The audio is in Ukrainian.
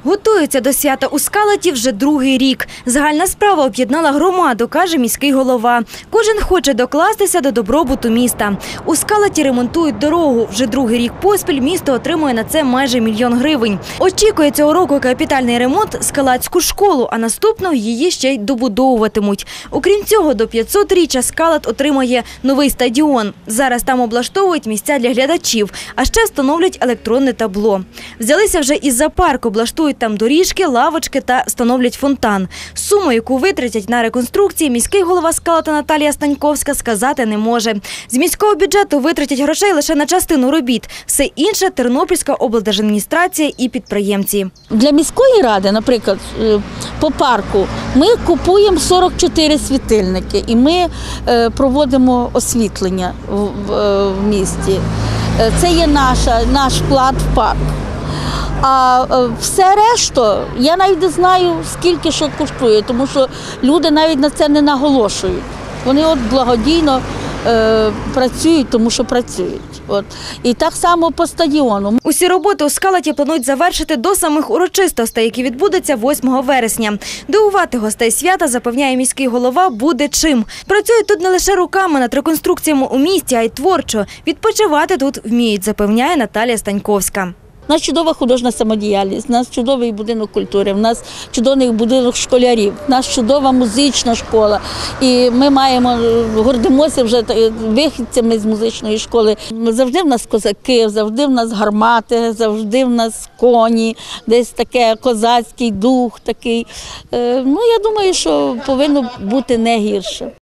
Готуються до свята у Скалаті вже другий рік. Загальна справа об'єднала громаду, каже міський голова. Кожен хоче докластися до добробуту міста. У Скалаті ремонтують дорогу. Вже другий рік поспіль місто отримує на це майже 1 мільйон гривень. Очікує цього року капітальний ремонт Скалатську школу, а наступного її ще й добудовуватимуть. Окрім цього, до 500-річчя Скалат отримає новий стадіон. Зараз там облаштовують місця для глядачів, а ще встановлять електронне табло. Взялися вже і за парк, облаштують там доріжки, лавочки та встановлять фонтан. Суму, яку витратять на реконструкції, міський голова Скалата Наталія Станьковська сказати не може. З міського бюджету витратять грошей лише на частину робіт. Все інше – Тернопільська облдержадміністрація і підприємці. Для міської ради, наприклад, по парку, ми купуємо 44 світильники і ми проводимо освітлення в місті. Це є наш вклад в парк. А все решта, я навіть не знаю, скільки що коштує, тому що люди навіть на це не наголошують. Вони благодійно працюють, тому що працюють. І так само по стадіону. Усі роботи у Скалаті планують завершити до самих урочистостей, які відбудуться 8 вересня. Дивувати гостей свята, запевняє міський голова, буде чим. Працюють тут не лише руками над реконструкціями у місті, а й творчо. Відпочивати тут вміють, запевняє Наталія Станьковська. У нас чудова художня самодіяльність, у нас чудовий будинок культури, у нас чудовий будинок школярів, у нас чудова музична школа. І ми гордимося вже вихідцями з музичної школи. Завжди в нас козаки, завжди в нас гармати, завжди в нас коні, десь таке козацький дух такий. Я думаю, що повинно бути не гірше.